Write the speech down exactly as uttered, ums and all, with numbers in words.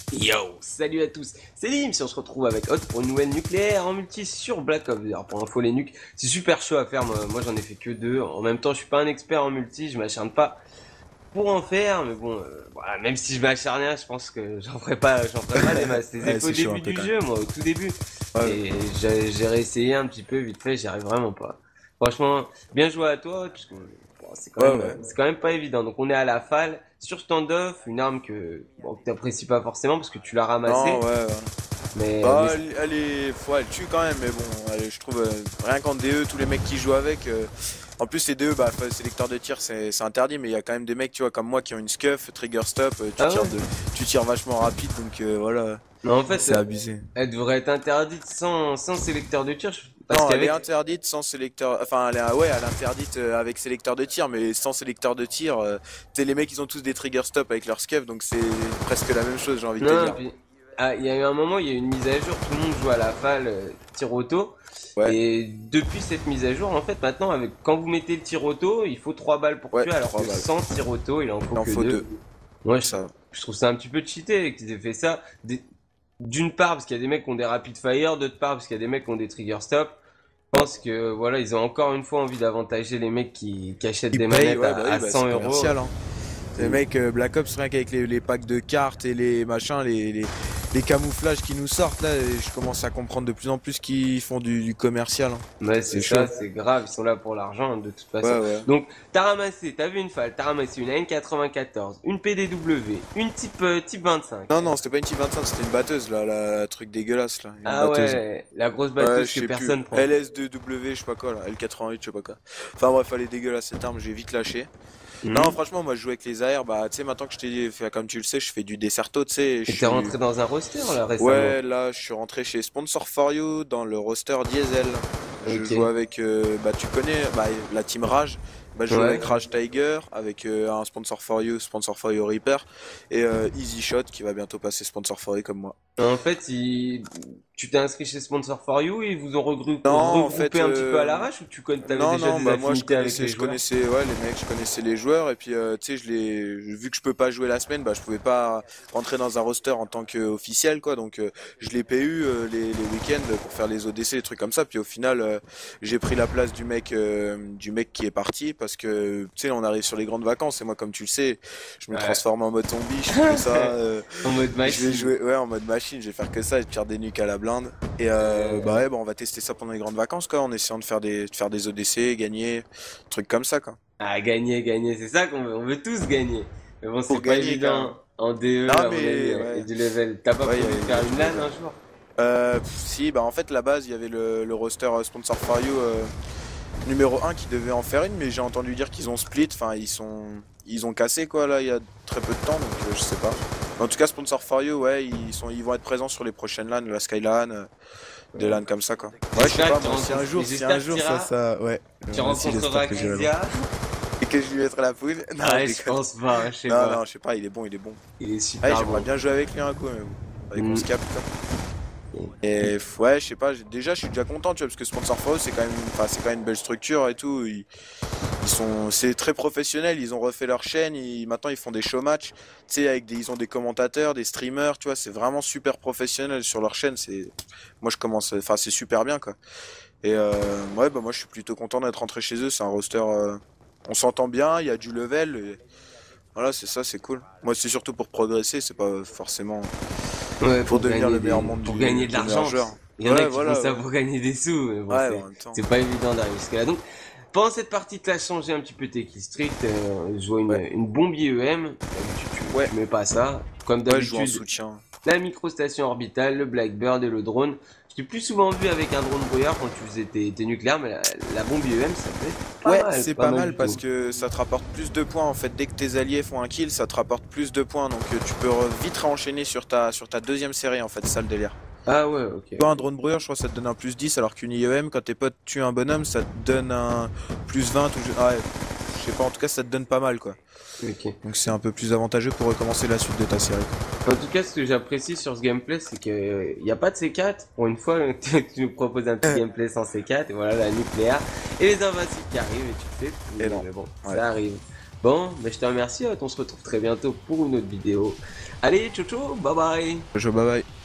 Yo, salut à tous, c'est Lim, si on se retrouve avec Hot pour une nouvelle nucléaire en multi sur Black Ops. Alors pour info les nuques, c'est super chaud à faire, moi, moi j'en ai fait que deux. En même temps je suis pas un expert en multi, je m'acharne pas pour en faire, mais bon, euh, voilà, même si je m'acharnais, je pense que j'en ferai pas, j'en ferai pas des masses. C'était Ouais, au c'est chaud début un peu du quand jeu, même. moi, au tout début. Ouais, Et j'ai j'ai réessayé un petit peu vite fait, j'y arrive vraiment pas. Franchement, bien joué à toi, parce que bon, c'est quand ouais, même, euh, ouais. c'est quand même pas évident. Donc on est à la falle, sur standoff, une arme que, bon, que t'apprécies pas forcément parce que tu l'as Non, ramassée. ouais, ouais. Mais, mais Bah, elle, elle est, faut, elle tue quand même, mais bon, elle- je trouve, euh, rien qu'en D E, tous les mecs qui jouent avec, euh, en plus les D E, bah, faut- sélecteur de tir, c'est c'est interdit, mais il y a quand même des mecs, tu vois, comme moi, qui ont une scuff, trigger stop, euh, tu ah tires ouais. de, tu tires vachement rapide, donc euh, voilà, Mais en fait, c'est euh, abusé. elle devrait être interdite sans, sans sélecteur de tir, je- parce Non, elle est qu'avec, interdite sans sélecteur, enfin, elle est, ouais, elle est interdite euh, avec sélecteur de tir, mais sans sélecteur de tir, euh, tu sais, les mecs, ils ont tous des trigger stop avec leur scuff, donc c'est presque la même chose, j'ai envie de te non, dire. puis, ah, il y a eu un moment, il y a eu une mise à jour, tout le monde joue à la falle, euh, tir auto, Ouais, et depuis cette mise à jour, en fait, maintenant, avec, quand vous mettez le tir auto, il faut trois balles pour ouais, tuer, alors trois que balles. sans tir auto, il en faut Il en que faut deux. deux, Moi, je, ça. je trouve ça un petit peu cheaté qu'ils aient fait ça. Des- D'une part, parce qu'il y a des mecs qui ont des rapid fire, d'autre part, parce qu'il y a des mecs qui ont des trigger stop. Je pense que voilà, ils ont encore une fois envie d'avantager les mecs qui, qui achètent Ils des payent, manettes ouais, à, bah oui, à bah cent c'est euros. commercial, hein. Les mecs, euh, Black Ops, rien qu'avec les, les packs de cartes et les machins, les, les, les camouflages qui nous sortent, là, je commence à comprendre de plus en plus qu'ils font du, du commercial, hein. Ouais, c'est C'est ça, chaud. c'est grave, ils sont là pour l'argent, hein, de toute façon. Ouais, ouais. Donc, t'as ramassé, t'as vu une falle, t'as ramassé une A N quatre-vingt-quatorze, une P D W, une type, euh, type vingt-cinq. Non, non, c'était pas une T vingt-cinq, c'était une batteuse, là, la, la truc dégueulasse, là, une Ah batteuse. ouais, la grosse Ouais, batteuse je que sais plus. personne prend. L S deux W, je sais pas quoi, là, L quatre-vingt-huit, je sais pas quoi. Enfin bref, elle est dégueulasse cette arme, j'ai vite lâché. Non, Mhm. franchement, moi, je joue avec les A R, bah, tu sais, maintenant que je t'ai fait, comme tu le sais, je fais du Desserto, tu sais, je Et t'es suis. rentré dans un roster, là, récemment. Ouais, là, je suis rentré chez Sponsor for You dans le roster Diesel. Je Ok. joue avec, euh, bah, tu connais, bah, la team Rage. Bah, je joue Ouais. avec Rage Tiger, avec euh, un Sponsor for You, Sponsor for You Reaper, et euh, Easy Shot qui va bientôt passer Sponsor for You comme moi. En fait, il- tu t'es inscrit chez Sponsor for You et ils vous ont regrou- Non, en regroupé fait, un petit peu à euh, l'arrache ou tu connais, t'avais non, déjà non, des bah moi je affinités avec connaissais, les je joueurs? connaissais, ouais, les mecs, je connaissais les joueurs, et puis euh, tu sais, je les, vu que je peux pas jouer la semaine, bah je pouvais pas rentrer dans un roster en tant qu'officiel, quoi, donc euh, je les P U euh, les, les week-ends pour faire les O D C, les trucs comme ça, puis au final, euh, j'ai pris la place du mec, euh, du mec qui est parti, parce que tu sais, on arrive sur les grandes vacances, et moi, comme tu le sais, je me Ouais. transforme en mode zombie, je fais que ça, euh, En mode je vais machine. jouer, ouais, en mode machine, je vais faire que ça, et tire des nuques à la blinde. Et euh, bah Euh, ouais, bah on va tester ça pendant les grandes vacances, quoi, en essayant de faire des, de faire des O D C, gagner, trucs comme ça, quoi. Ah, gagner, gagner, c'est ça qu'on veut. On veut tous gagner. Mais bon, c'est Pour pas gagner, quand même. évident en D E, Non, à mon avis, mais il y a ouais, du level. T'as pas ouais, il y, prévu de a il y faire a une du LAN level. un jour? Euh, pff, si, bah en fait, la base, il y avait le, le roster euh, Sponsor for You euh, numéro un qui devait en faire une, mais j'ai entendu dire qu'ils ont split, enfin, ils sont, ils ont cassé, quoi, là, il y a très peu de temps, donc euh, je sais pas. Mais en tout cas, Sponsor for You, ouais, ils sont, ils vont être présents sur les prochaines LAN, la Skylan, euh, des LAN comme ça, quoi. Ouais, je sais J'espère pas, que tu moi, si un rencontres, et jour, si un j'espère que jour ça, t'iras, ça, ouais, tu moi aussi, j'espère rencontreras que j'irai voir. Grisia. Et que je lui mettrai la poule? Non, Ah je ouais, je déconne. pense pas, je sais Non, pas. non, je sais pas, il est bon, il est bon. Il est Ouais, super j'aimerais bon. bien jouer avec lui un coup, mais bon. Avec qu'on Mm. se capte, quoi. Et f- ouais, je sais pas, j'ai- déjà je suis déjà content, tu vois, parce que Sponsor for You, c'est quand même, enfin, c'est quand même une belle structure et tout. Ils, ils sont, c'est très professionnel, ils ont refait leur chaîne, ils, maintenant ils font des show matchs, tu sais, avec des, ils ont des commentateurs, des streamers, tu vois, c'est vraiment super professionnel sur leur chaîne. C'est, moi je commence, enfin, c'est super bien, quoi. Et euh, ouais, bah moi je suis plutôt content d'être rentré chez eux, c'est un roster, euh, on s'entend bien, il y a du level, et voilà, c'est ça, c'est cool. Moi c'est surtout pour progresser, c'est pas forcément Ouais, pour pour devenir gagner le meilleur des, monde pour du, gagner de le meilleur l'argent. joueur. Il y en a Ouais, qui font voilà, ça ouais. pour gagner des sous, mais bon, Ouais, c'est, en même temps. c'est pas évident d'arriver jusqu'à là. Donc, pendant cette partie, tu as changé un petit peu tes killstreaks, euh, je vois une, Ouais, une bombe I E M, d'habitude tu, ouais, tu mets pas ça. Comme ouais, je joue en d'habitude, soutien. la microstation orbitale, le Blackbird et le drone. Je t'ai plus souvent vu avec un drone brouillard quand tu faisais tes, tes nucléaires, mais la, la bombe I E M, ça peut être pas Ouais, mal, c'est pas pas mal mal du parce tout. que ça te rapporte plus de points en fait. Dès que tes alliés font un kill, ça te rapporte plus de points. Donc euh, tu peux re- vite enchaîner sur ta, sur ta deuxième série en fait, c'est ça le délire. Ah ouais, ok, Toi, un ok. drone brouilleur, je crois que ça te donne un plus dix, alors qu'une I E M, quand tes potes tuent un bonhomme, ça te donne un plus vingt ou je... ouais, je sais pas, en tout cas ça te donne pas mal quoi. Ok. Donc c'est un peu plus avantageux pour recommencer la suite de ta série, quoi. En tout cas, ce que j'apprécie sur ce gameplay, c'est qu'il n'y a pas de C quatre. Pour une fois, tu tu nous proposes un petit gameplay sans C quatre, et voilà la nucléaire. Et les invincibles qui arrivent, et tu te fais Et pourrir, non, mais bon, ouais. ça arrive. Bon, mais je te remercie, Hot, on se retrouve très bientôt pour une autre vidéo. Allez, ciao ciao, bye bye. Je bye bye.